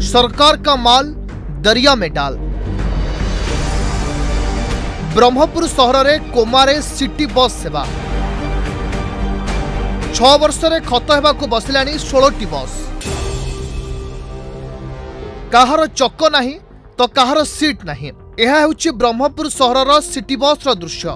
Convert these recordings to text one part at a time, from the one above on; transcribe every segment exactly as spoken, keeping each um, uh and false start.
सरकार का माल दरिया में डाल। ब्रह्मपुर शहर में कोमारे सिटी बस सेवा छह वर्ष रे खत हेबाकु बसिलानी षोलटी बस। कहार चक नाही तो कहार सीट नाही। यह हेउछि ब्रह्मपुर शहर सिटी बस दृश्य।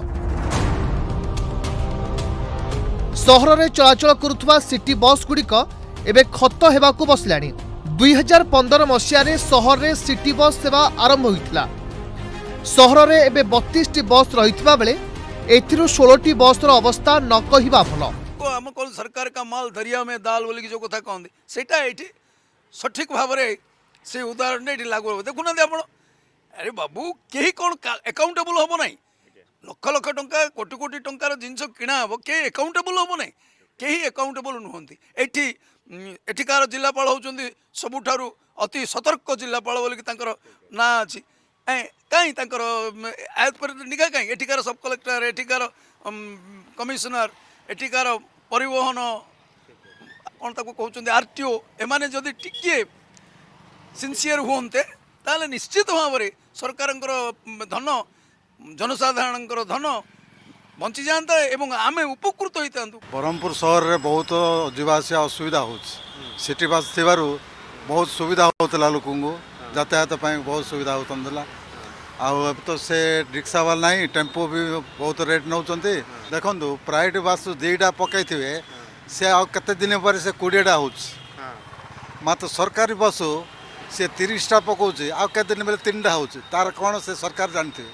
शहर में चलाचल करुवा सिटी बस गुड़िक एवं खत हेबाकु बसिलानी। दुई हजार पंदर मसीह शहर में सिटी बस सेवा आरंभ होइथिला। शहर में एवं बत्तीस टी बस रही बेले एथिरु षोलटी बस अवस्था न कहिबा भल। आम कल सरकार का माल दरिया में दाल बोली जो कथा कहते सेटा ये सठिक भाव में से उदाहरण ये लागू हे। देखुना आप अरे बाबू कहीं कौन एकाउंटेबल हम ना लक्ष लक्ष टंका कोटी कोटी टंकार जिनस किणा हम कहीं एकाउंटेबल हम ना कहीं एकाउंटेबल नुहति। एठी एठिकार जिलापाल होउचंदी सबुठारु अति सतर्क जिलापाल बोली ना अच्छी कहीं आयत पर निघा कहीं एठिकार सब कलेक्टर एठिकार कमिशनर एठिकार परिवहन कौन ताको कहउचंदी आरटीओ एमाने जदि टिके सिंसियर हुंते ताले निश्चित भाव में सरकार धन जनसाधारण धन बंची जाता एवं आमे उपकृत होता। ब्रह्मपुर शहर में बहुत जीवास असुविधा हो सिटी बस थी बहुत सुविधा होता लोक यातायात बहुत सुविधा होता। आउ तो से रिक्शा वाला नहीं टेम्पो भी बहुत रेट नौ देखु प्राइवेट बस दुईटा पकई थे से आते दिन पर से कोड़ेटा हो मात्र सरकारी बस से तीसटा पकाउे आते दिन बेले तीन टा हो तार कौन से सरकार जानते।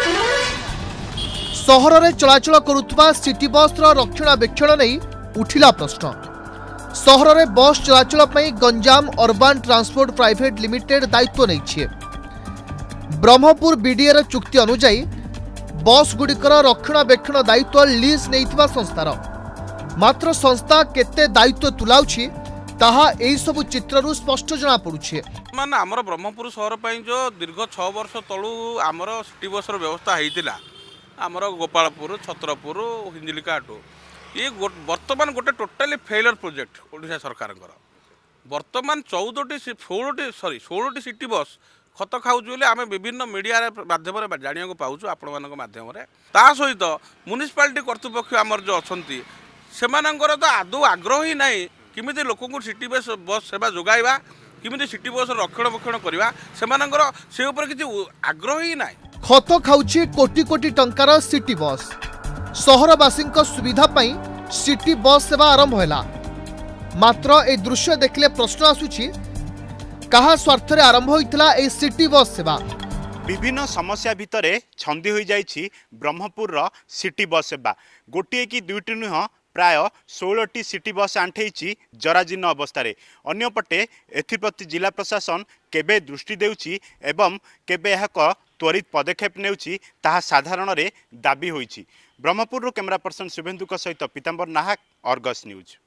शहर में चलाचल करुवा सिटी बस रक्षणाबेक्षण नहीं उठिला प्रश्न। शहर में बस चलाचल Ganjam urban transport private limited दायित्व नहीं। ब्रह्मपुर बीडीए चुक्ति अनुजाई बस गुड़िकर रक्षणाबेक्षण दायित्व लीज नहीं संस्थार मात्र संस्था केते दायित्व तुलाउछि ताहा एई सब चित्ररु स्पष्ट जना पड़ुछि। माने हमर ब्रह्मपुर शहर पई जो दीर्घ छह वर्ष तळु हमर सिटी बस व्यवस्था हेतिला हमर गोपालपुर छत्रपुर हिंजिलिकाटो ये वर्तमान गोटे टोटाली फेलर प्रोजेक्ट ओडिशा सरकार वर्तमान चौदह षोलटी सॉरी षोलटी सिटी बस खत खाऊँ बोले आम विभिन्न मीडिया माध्यम जाना पाऊँ आपण माध्यम ता सहित म्युनिसिपालिटी कर्तृपक्ष आमर जो अच्छा से तो आदौ आग्रह ही ना किमिति लोक सिटी बस बस सेवा जोगाइबा किमिति सिटी बस रक्षणाबेक्षण करवा से किसी आग्रह ही ना। खत खाऊची कोटी कोटी टंकार सिटी बस सहरवासी सुविधा पाई सिटी बस सेवा आरंभ होला मात्र ए दृश्य देखले प्रश्न आसुची कहा स्वार्थ रे आरंभ होइतला ए सिटी बस सेवा। विभिन्न समस्या भितर छंदी हो जाइछि ब्रह्मपुर रो सिटी बस सेवा गोटे कि दुईटी नुह प्राय षोलटी सिटी बस आंठेछि जराजीर्ण अवस्था रे। अन्यपटे एथिप्रति जिला प्रशासन केबे दृष्टि देउछि एवं केबे यहाक त्वरित पदक्षेप नेउछि ताहा साधारण रे दाबी होइछि। ब्रह्मपुर कैमरा पर्सन शुभेन्दु सहित पीताम्बर नाहक, अर्गस न्यूज।